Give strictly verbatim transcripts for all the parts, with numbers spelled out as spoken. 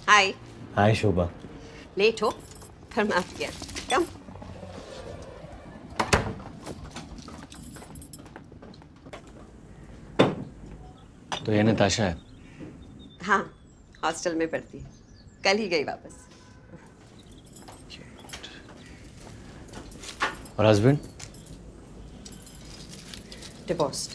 हाय। हाय शोभा। Late हो पर माफ किया। कम। तो ये नताशा है? हाँ, हॉस्टल में पढ़ती है, कल ही गई वापस। और हस्बैंड? डिवोर्स्ड।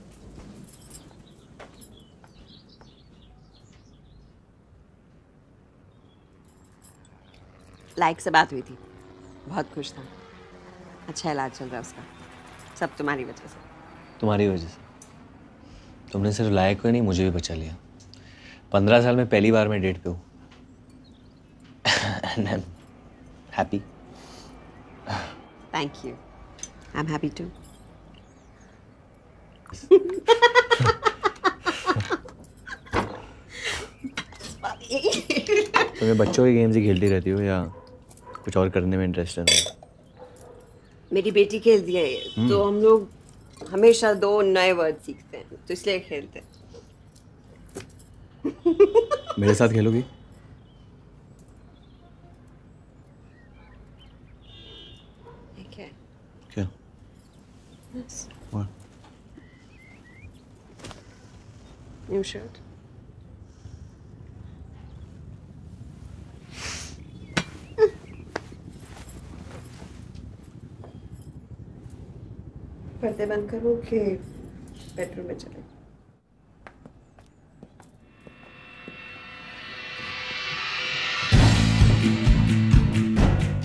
लाइक से बात हुई थी, बहुत खुश था। अच्छा इलाज चल रहा है उसका, सब तुम्हारी वजह से। तुम्हारी वजह से? तुमने सिर्फ लायक को ही नहीं, मुझे भी बचा लिया। पंद्रह साल में पहली बार मैं डेट पे हूँ। And I'm happy. Thank you. I'm happy too. तुम्हें बच्चों की गेम्स ही खेलती रहती हो या कुछ और करने में इंटरेस्ट है? मेरी बेटी खेलती है ये, तो हम लोग हमेशा दो नए वर्ड सीखते हैं, तो इसलिए खेलते हैं। मेरे साथ खेलोगी? क्या? क्या? Yes. What? New shirt. पर्दे बंद करो कि बेडरूम में चले?